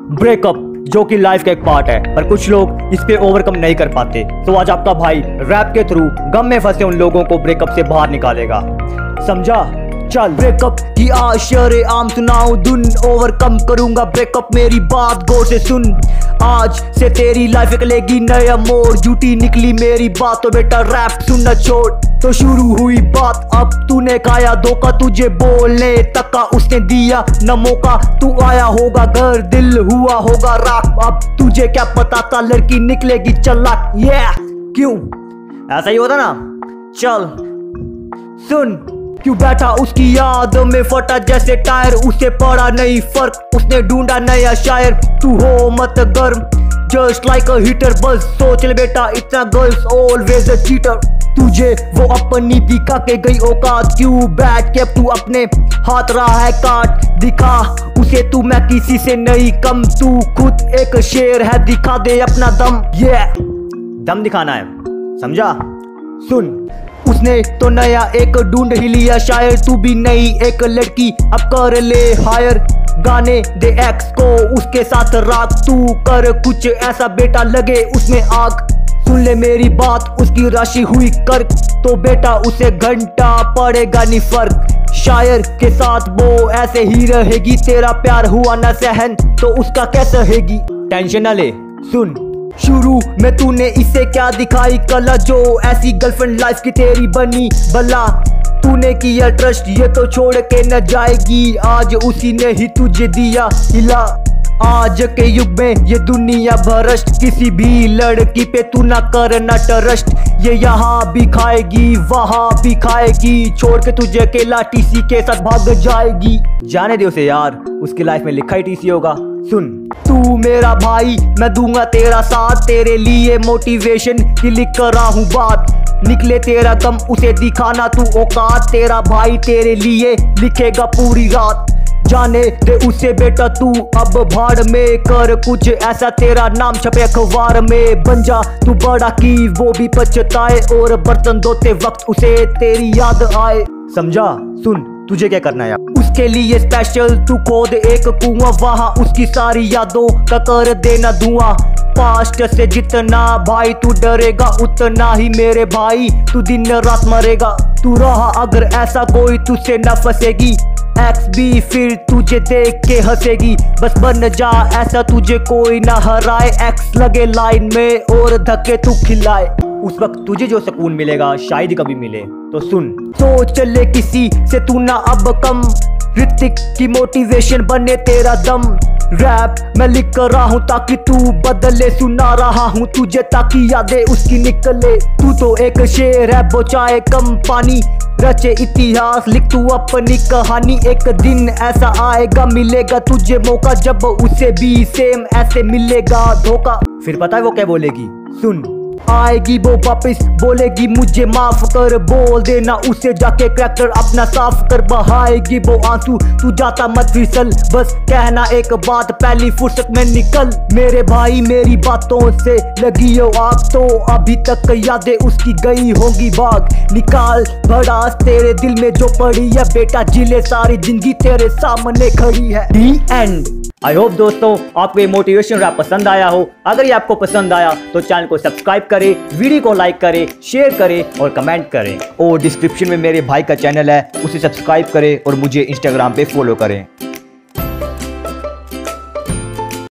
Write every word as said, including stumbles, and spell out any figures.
Breakup जो कि life का एक पार्ट है, पर कुछ लोग इस पे ओवरकम नहीं कर पाते। तो आज आपका भाई रैप के थ्रू गम में फंसे उन लोगों को ब्रेकअप से बाहर निकालेगा। समझा? चल। ब्रेकअप की आशरे आम सुनाऊं धुन, ओवरकम करूंगा ब्रेकअप, मेरी बात गौर से सुन। आज से तेरी लाइफ निकलेगी नया मोड़, झूठी निकली मेरी बात तो बेटा रैप सुनना छोड़। तो शुरू हुई बात, अब तूने खाया धोखा, तुझे बोलने तक का उसने दिया न मौका। तू आया होगा घर, दिल हुआ होगा राख, अब तुझे क्या पता था लड़की निकलेगी चालाक। ये क्यों ऐसा ही होता ना? चल सुन। क्यों बैठा उसकी याद में फटा जैसे टायर, उसे पड़ा नहीं फर्क, उसने ढूंढा नया शायर। तू हो मत गर्म, जस्ट लाइक अ हीटर, बस सोच ले बेटा इतना गर्ल्स ऑलवेज अ चीटर। तुझे वो अपनी दिखा के गई औकात, क्यों बैठ के तू अपने हाथ रहा है काट। दिखा उसे तू मैं किसी से नहीं कम, तू खुद एक शेर है, दिखा दे अपना दम। ये yeah. दम दिखाना है, समझा? सुन। उसने तो नया एक ढूंढ ही लिया शायर, तू भी नई एक लड़की अब कर ले हायर। गाने दे एक्स को उसके साथ राख, तू कर कुछ ऐसा बेटा लगे उसमें आग। सुन ले मेरी बात, उसकी राशि हुई कर्क, तो बेटा उसे घंटा पड़ेगा नहीं फर्क। शायर के साथ वो ऐसे ही रहेगी, तेरा प्यार हुआ न सहन तो उसका कैसे रहेगी। टेंशन न ले, सुन। शुरू में तूने इसे क्या दिखाई कला, जो ऐसी गर्लफ्रेंड लाइफ की तेरी बनी भला। तूने किया ट्रस्ट, ये तो छोड़ के न जाएगी, आज उसी ने ही तुझे दिया हिला। आज के युग में ये दुनिया भ्रष्ट, किसी भी लड़की पे तू ना कर ना ट्रस्ट। ये यहाँ भी खाएगी वहाँ भी खाएगी, छोड़ के तुझे अकेला टीसी के साथ भाग जाएगी। जाने दे उसे यार, उसकी लाइफ में लिखा ही टीसी होगा। सुन। तू मेरा भाई, मैं दूंगा तेरा साथ, तेरे लिए मोटिवेशन की लिख कर रहा हूँ बात। निकले तेरा गम उसे दिखाना तू औकात, तेरा भाई तेरे लिए लिखेगा पूरी रात। जाने दे उसे बेटा तू अब भाड़ में, कर कुछ ऐसा तेरा नाम छपे अखबार में। बन जा तू बड़ा की वो भी पछताए, और बर्तन धोते वक्त उसे तेरी याद आए। समझा? सुन, तुझे क्या करना है उसके लिए स्पेशल, तू खोद एक कुआं, वहां उसकी सारी यादों का कर देना धुआं। पास्ट से जितना भाई तू डरेगा, उतना ही मेरे भाई तू दिन रात मरेगा। तू रहा अगर ऐसा कोई तुझसे न फंसेगी, एक्स भी फिर तुझे देख के हंसेगी। बस बन जा ऐसा तुझे कोई ना हराए, एक्स लगे लाइन में और धक्के तू खिलाए। उस वक्त तुझे जो सुकून मिलेगा शायद ही कभी मिले। तो सुन। सोच चले किसी से तू ना अब कम, ऋतिक की मोटिवेशन बने तेरा दम। रैप मैं लिख कर रहा हूँ ताकि तू बदले, सुना रहा हूँ तुझे ताकि यादें उसकी निकले। तू तो एक शेर है बोचाए कम पानी, रचे इतिहास लिख तू अपनी कहानी। एक दिन ऐसा आएगा मिलेगा तुझे मौका, जब उसे भी सेम ऐसे मिलेगा धोखा। फिर पता है वो क्या बोलेगी? सुन। आएगी वो वापस बोलेगी मुझे माफ कर, बोल देना उसे जाके क्रैक्टर अपना साफ कर। बहाएगी वो आंसू तू जाता मत फिसल, बस कहना एक बात पहली फुर्सत में निकल। मेरे भाई मेरी बातों से लगी हो आग, तो अभी तक यादें उसकी गई होंगी भाग। निकाल भड़ास तेरे दिल में जो पड़ी है बेटा, जिले सारी जिंदगी तेरे सामने खड़ी है। दी एंड। आई होप दोस्तों आपको ये मोटिवेशन रैप पसंद आया हो। अगर ये आपको पसंद आया तो चैनल को सब्सक्राइब करें, वीडियो को लाइक करें, शेयर करें और कमेंट करें। और डिस्क्रिप्शन में मेरे भाई का चैनल है, उसे सब्सक्राइब करें और मुझे इंस्टाग्राम पे फॉलो करें।